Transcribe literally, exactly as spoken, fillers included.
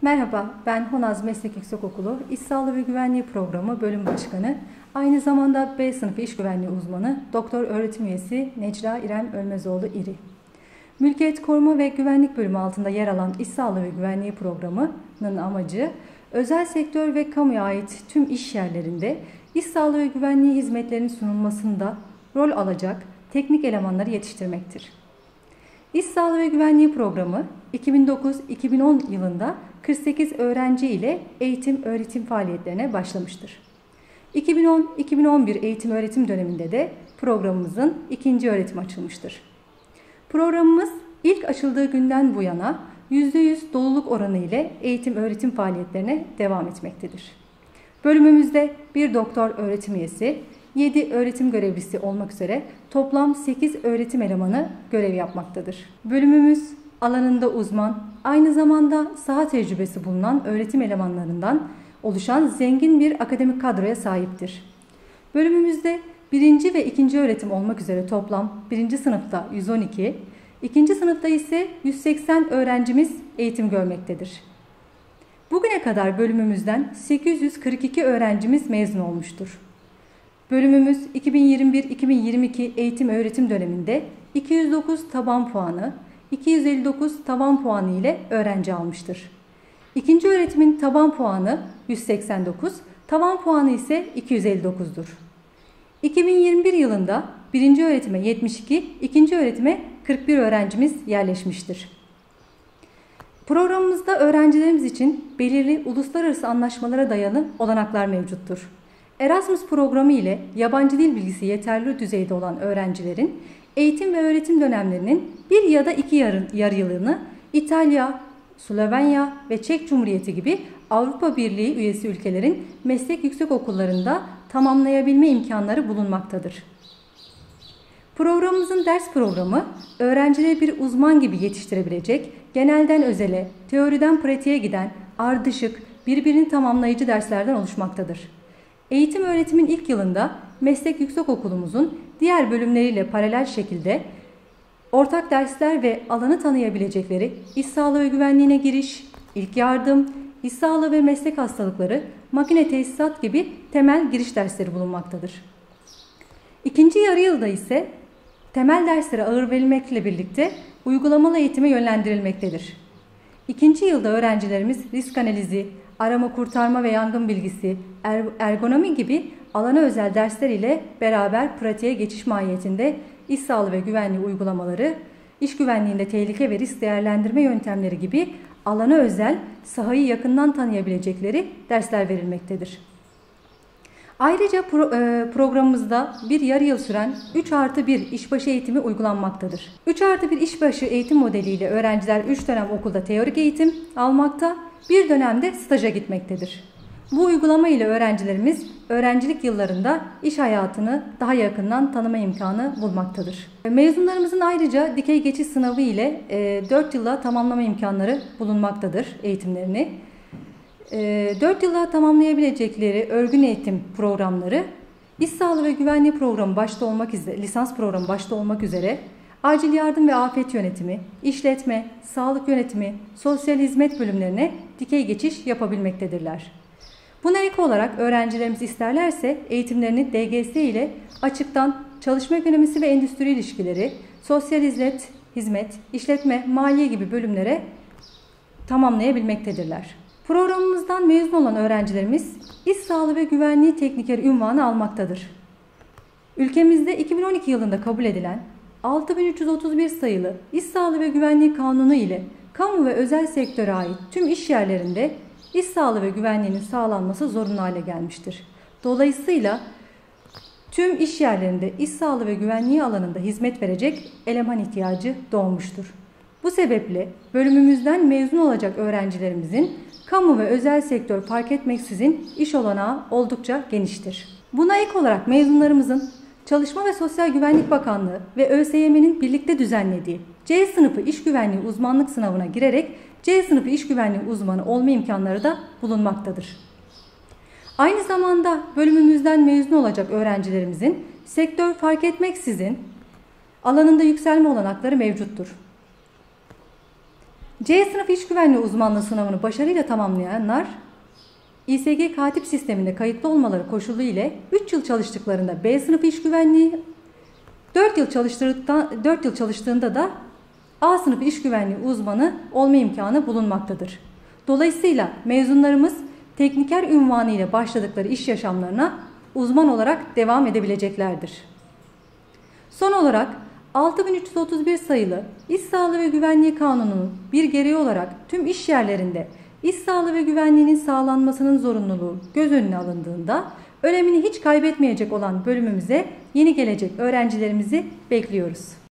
Merhaba, ben Honaz Meslek Yüksekokulu İş Sağlığı ve Güvenliği Programı Bölüm Başkanı, aynı zamanda B sınıfı İş Güvenliği Uzmanı, Doktor Öğretim Üyesi Necla İrem Ölmezoğlu İri. Mülkiyet Koruma ve Güvenlik Bölümü altında yer alan İş Sağlığı ve Güvenliği Programı'nın amacı, özel sektör ve kamuya ait tüm iş yerlerinde iş sağlığı ve güvenliği hizmetlerinin sunulmasında rol alacak teknik elemanları yetiştirmektir. İş Sağlığı ve Güvenliği Programı iki bin dokuz iki bin on yılında kırk sekiz öğrenci ile eğitim öğretim faaliyetlerine başlamıştır. iki bin on iki bin on bir eğitim öğretim döneminde de programımızın ikinci öğretimi açılmıştır. Programımız ilk açıldığı günden bu yana yüzde yüz doluluk oranı ile eğitim öğretim faaliyetlerine devam etmektedir. Bölümümüzde bir doktor öğretim üyesi, yedi öğretim görevlisi olmak üzere toplam sekiz öğretim elemanı görev yapmaktadır. Bölümümüz alanında uzman, aynı zamanda saha tecrübesi bulunan öğretim elemanlarından oluşan zengin bir akademik kadroya sahiptir. Bölümümüzde birinci ve ikinci öğretim olmak üzere toplam birinci sınıfta yüz on iki, ikinci sınıfta ise yüz seksen öğrencimiz eğitim görmektedir. Bugüne kadar bölümümüzden sekiz yüz kırk iki öğrencimiz mezun olmuştur. Bölümümüz iki bin yirmi bir iki bin yirmi iki eğitim öğretim döneminde iki yüz dokuz taban puanı, iki yüz elli dokuz taban puanı ile öğrenci almıştır. İkinci öğretimin taban puanı yüz seksen dokuz, taban puanı ise iki yüz elli dokuz'dur. iki bin yirmi bir yılında birinci öğretime yetmiş iki, ikinci öğretime kırk bir öğrencimiz yerleşmiştir. Programımızda öğrencilerimiz için belirli uluslararası anlaşmalara dayalı olanaklar mevcuttur. Erasmus programı ile yabancı dil bilgisi yeterli düzeyde olan öğrencilerin eğitim ve öğretim dönemlerinin bir ya da iki yarı, yarı yılını İtalya, Slovenya ve Çek Cumhuriyeti gibi Avrupa Birliği üyesi ülkelerin meslek yüksekokullarında tamamlayabilme imkanları bulunmaktadır. Programımızın ders programı, öğrencileri bir uzman gibi yetiştirebilecek, genelden özele, teoriden pratiğe giden, ardışık, birbirini tamamlayıcı derslerden oluşmaktadır. Eğitim öğretimin ilk yılında meslek yüksekokulumuzun diğer bölümleriyle paralel şekilde ortak dersler ve alanı tanıyabilecekleri iş sağlığı ve güvenliğine giriş, ilk yardım, iş sağlığı ve meslek hastalıkları, makine tesisat gibi temel giriş dersleri bulunmaktadır. İkinci yarı yılda ise temel derslere ağır verilmekle birlikte uygulamalı eğitime yönlendirilmektedir. İkinci yılda öğrencilerimiz risk analizi, arama kurtarma ve yangın bilgisi, er ergonomi gibi alana özel dersler ile beraber pratiğe geçiş mahiyetinde iş sağlığı ve güvenliği uygulamaları, iş güvenliğinde tehlike ve risk değerlendirme yöntemleri gibi alana özel sahayı yakından tanıyabilecekleri dersler verilmektedir. Ayrıca pro, e, programımızda bir yarı yıl süren üç artı bir işbaşı eğitimi uygulanmaktadır. üç artı bir işbaşı eğitim modeliyle öğrenciler üç dönem okulda teorik eğitim almakta, bir dönemde staja gitmektedir. Bu uygulama ile öğrencilerimiz öğrencilik yıllarında iş hayatını daha yakından tanıma imkanı bulmaktadır. Mezunlarımızın ayrıca dikey geçiş sınavı ile dört yılla tamamlama imkanları bulunmaktadır eğitimlerini. dört yılla tamamlayabilecekleri örgün eğitim programları, İş Sağlığı ve Güvenliği Programı başta olmak üzere, lisans programı başta olmak üzere acil yardım ve afet yönetimi, işletme, sağlık yönetimi, sosyal hizmet bölümlerine dikey geçiş yapabilmektedirler. Buna ek olarak öğrencilerimiz isterlerse eğitimlerini D G S ile açıktan çalışma ekonomisi ve endüstri ilişkileri, sosyal hizmet, hizmet, işletme, maliye gibi bölümlere tamamlayabilmektedirler. Programımızdan mezun olan öğrencilerimiz İş Sağlığı ve Güvenliği Teknikeri unvanı almaktadır. Ülkemizde iki bin on iki yılında kabul edilen altı bin üç yüz otuz bir sayılı İş Sağlığı ve Güvenliği Kanunu ile kamu ve özel sektöre ait tüm iş yerlerinde iş sağlığı ve güvenliğinin sağlanması zorunlu hale gelmiştir. Dolayısıyla tüm iş yerlerinde iş sağlığı ve güvenliği alanında hizmet verecek eleman ihtiyacı doğmuştur. Bu sebeple bölümümüzden mezun olacak öğrencilerimizin kamu ve özel sektör fark etmeksizin iş olanağı oldukça geniştir. Buna ek olarak mezunlarımızın Çalışma ve Sosyal Güvenlik Bakanlığı ve ÖSYM'nin birlikte düzenlediği C sınıfı iş güvenliği uzmanlık sınavına girerek C sınıfı iş güvenliği uzmanı olma imkanları da bulunmaktadır. Aynı zamanda bölümümüzden mezun olacak öğrencilerimizin sektör fark etmeksizin alanında yükselme olanakları mevcuttur. C sınıf iş güvenliği uzmanlığı sınavını başarıyla tamamlayanlar İ S G katip sisteminde kayıtlı olmaları koşulu ile üç yıl çalıştıklarında B sınıfı iş güvenliği, dört yıl çalıştırdıktan dört yıl çalıştığında da A sınıfı iş güvenliği uzmanı olma imkanı bulunmaktadır. Dolayısıyla mezunlarımız tekniker ünvanı ile başladıkları iş yaşamlarına uzman olarak devam edebileceklerdir. Son olarak altı bin üç yüz otuz bir sayılı İş Sağlığı ve Güvenliği Kanunu'nun bir gereği olarak tüm iş yerlerinde iş sağlığı ve güvenliğinin sağlanmasının zorunluluğu göz önüne alındığında önemini hiç kaybetmeyecek olan bölümümüze yeni gelecek öğrencilerimizi bekliyoruz.